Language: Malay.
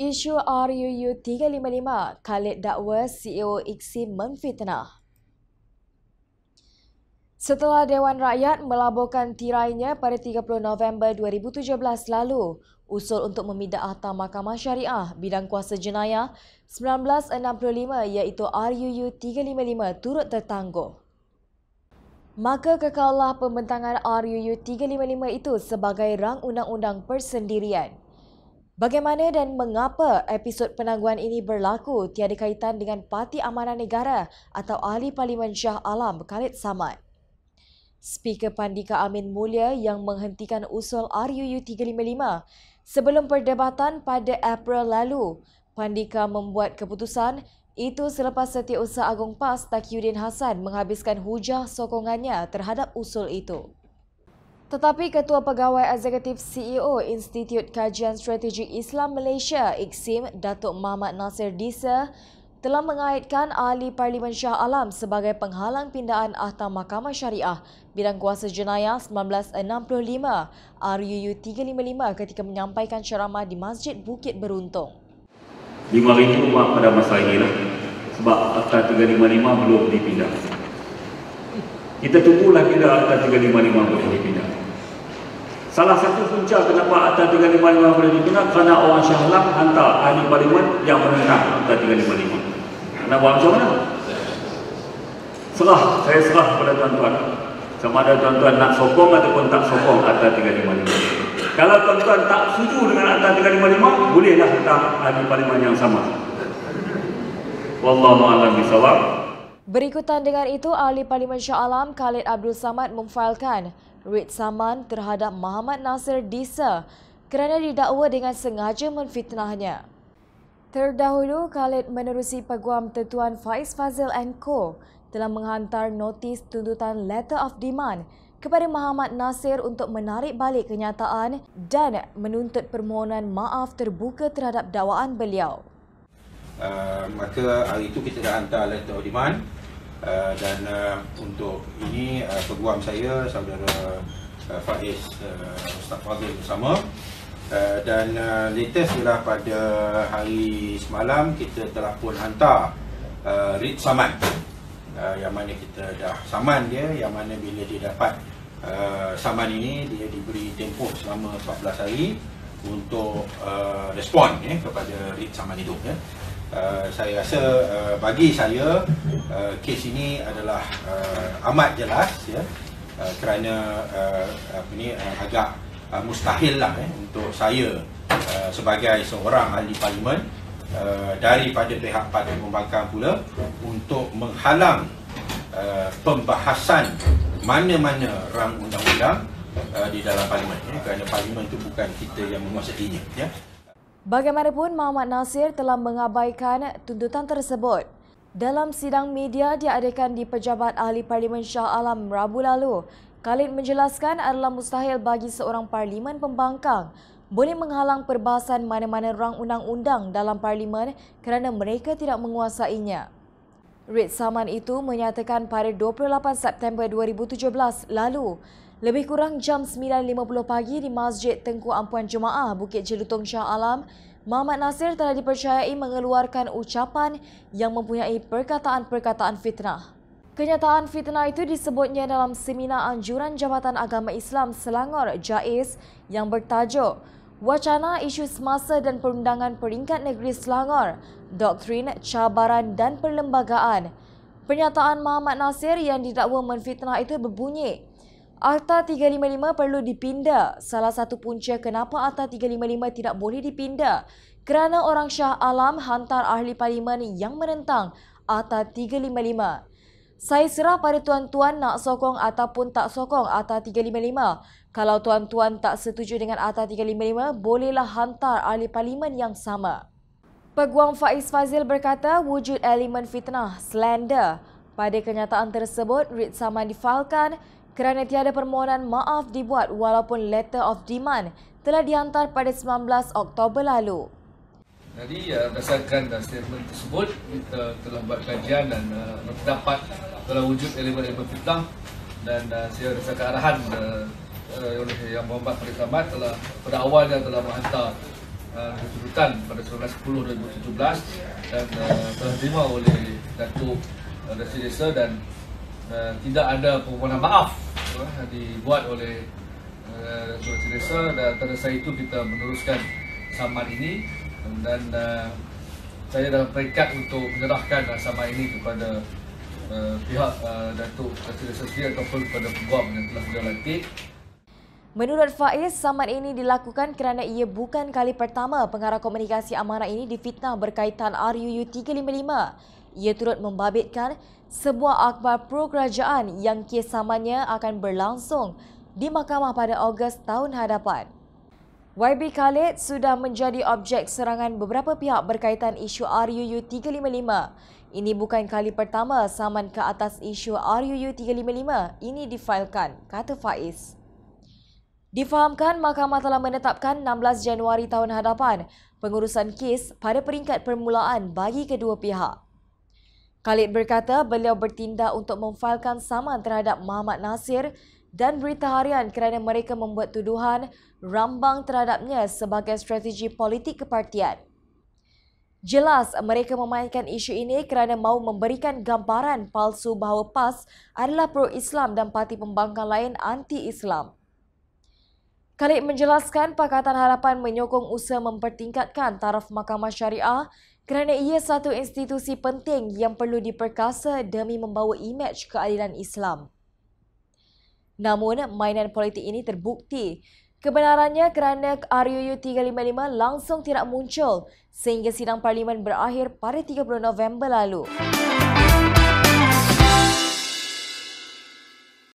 Isu RUU 355, Khalid dakwa CEO Iksim memfitnah. Setelah Dewan Rakyat melaburkan tirainya pada 30 November 2017 lalu, usul untuk meminda Akta Mahkamah Syariah bidang kuasa jenayah 1965 iaitu RUU 355 turut tertangguh. Maka kekallah pembentangan RUU 355 itu sebagai rang undang-undang persendirian. Bagaimana dan mengapa episod penangguhan ini berlaku tiada kaitan dengan Parti Amanah Negara atau Ahli Parlimen Shah Alam Khalid Samad. Speaker Pandika Amin Mulia yang menghentikan usul RUU 355 sebelum perdebatan pada April lalu. Pandika membuat keputusan itu selepas Setiausaha Agung PAS Taqiyuddin Hassan menghabiskan hujah sokongannya terhadap usul itu. Tetapi Ketua Pegawai Eksekutif CEO Institut Kajian Strategik Islam Malaysia Iksim, Datuk Muhammad Nasir Disa, telah mengaitkan Ahli Parlimen Shah Alam sebagai penghalang pindaan Akta Mahkamah Syariah bidang kuasa jenayah 1965 RUU 355 ketika menyampaikan ceramah di Masjid Bukit Beruntung. 5 hari itu pada masa inilah sebab Akta 355 belum dipindah. Kita tunggulah bila Akta 355 boleh dipindah. Salah satu punca kenapa Akta 355 boleh dipindah kerana orang Shah Alam hantar ahli parlimen yang menentang Akta 355. Nak buat macam mana? Saya serah kepada tuan-tuan. Sama ada tuan-tuan nak sokong ataupun tak sokong Akta 355. Kalau tuan-tuan tak setuju dengan Akta 355, bolehlah hantar ahli parlimen yang sama. Wallahu a'lam bishawab. Berikutan dengan itu, Ahli Parlimen Shah Alam Khalid Abdul Samad memfailkan writ saman terhadap Muhammad Nasir Disa kerana didakwa dengan sengaja memfitnahnya. Terdahulu, Khalid menerusi Peguam Tertuan Faiz Fazil & Co. telah menghantar notis tuntutan Letter of Demand kepada Muhammad Nasir untuk menarik balik kenyataan dan menuntut permohonan maaf terbuka terhadap dakwaan beliau. Maka hari itu kita dah hantar Letter of Demand dan untuk ini peguam saya, saudara Faiz Ustaz Fazil bersama. Dan latest ialah pada hari semalam kita telah pun hantar writ saman yang mana kita dah saman dia, yang mana bila dia dapat saman ini dia diberi tempoh selama 14 hari untuk respon kepada writ saman itu. Saya rasa bagi saya kes ini adalah amat jelas kerana agak mustahil lah untuk saya sebagai seorang ahli parlimen daripada pihak Parti Pembangkang pula untuk menghalang pembahasan mana-mana rang undang-undang di dalam parlimen kerana parlimen itu bukan kita yang menguasainya. Bagaimanapun, Muhammad Nasir telah mengabaikan tuntutan tersebut. Dalam sidang media diadakan di Pejabat Ahli Parlimen Shah Alam Rabu lalu, Khalid menjelaskan adalah mustahil bagi seorang parlimen pembangkang boleh menghalang perbahasan mana-mana rang undang-undang dalam parlimen kerana mereka tidak menguasainya. Writ saman itu menyatakan pada 28 September 2017 lalu, lebih kurang jam 9.50 pagi di Masjid Tengku Ampuan Jemaah Bukit Jelutong Shah Alam, Muhammad Nasir telah dipercayai mengeluarkan ucapan yang mempunyai perkataan-perkataan fitnah. Kenyataan fitnah itu disebutnya dalam seminar anjuran Jabatan Agama Islam Selangor JAIS yang bertajuk Wacana Isu Semasa dan Perundangan Peringkat Negeri Selangor, Doktrin, Cabaran dan Perlembagaan. Pernyataan Muhammad Nasir yang didakwa menfitnah itu berbunyi, Akta 355 perlu dipindah. Salah satu punca kenapa Akta 355 tidak boleh dipindah kerana orang Shah Alam hantar ahli parlimen yang menentang Akta 355. Saya serah pada tuan-tuan nak sokong ataupun tak sokong Akta 355. Kalau tuan-tuan tak setuju dengan Akta 355, bolehlah hantar ahli parlimen yang sama. Peguam Faiz Fazil berkata wujud elemen fitnah, slander. Pada kenyataan tersebut, writ saman difailkan kerana tiada permohonan maaf dibuat walaupun Letter of Demand telah dihantar pada 19 Oktober lalu. Jadi berdasarkan statement tersebut, kita telah buat kajian dan terdapat telah wujud elemen-elemen fitnah dan saya berdasarkan arahan oleh Yang Berhormat Faiz Samad telah pada awalnya telah menghantar tuntutan pada 19/10/2017 dan telah diterima oleh Datuk Datuk Desa dan tidak ada permohonan maaf dibuat oleh Datuk Desa, dan atas dasar itu kita meneruskan saman ini dan saya dah peringkat untuk menyerahkan saman ini kepada pihak Datuk Desa sendiri ataupun kepada peguam yang telah dilantik. Menurut Faiz, saman ini dilakukan kerana ia bukan kali pertama pengarah komunikasi amanah ini difitnah berkaitan RUU 355. Ia turut membabitkan sebuah akhbar pro kerajaan yang kes samannya akan berlangsung di mahkamah pada Ogos tahun hadapan. YB Khalid sudah menjadi objek serangan beberapa pihak berkaitan isu RUU 355. Ini bukan kali pertama saman ke atas isu RUU 355 ini difailkan, kata Faiz. Difahamkan mahkamah telah menetapkan 16 Januari tahun hadapan pengurusan kes pada peringkat permulaan bagi kedua pihak. Khalid berkata beliau bertindak untuk memfailkan saman terhadap Muhammad Nasir dan Berita Harian kerana mereka membuat tuduhan rambang terhadapnya sebagai strategi politik kepartian. Jelas mereka memainkan isu ini kerana mahu memberikan gambaran palsu bahawa PAS adalah pro-Islam dan parti pembangkang lain anti-Islam. Khalid menjelaskan Pakatan Harapan menyokong usaha mempertingkatkan taraf Mahkamah Syariah kerana ia satu institusi penting yang perlu diperkasa demi membawa imej keadilan Islam. Namun, mainan politik ini terbukti kebenarannya kerana RUU 355 langsung tidak muncul sehingga sidang parlimen berakhir pada 30 November lalu.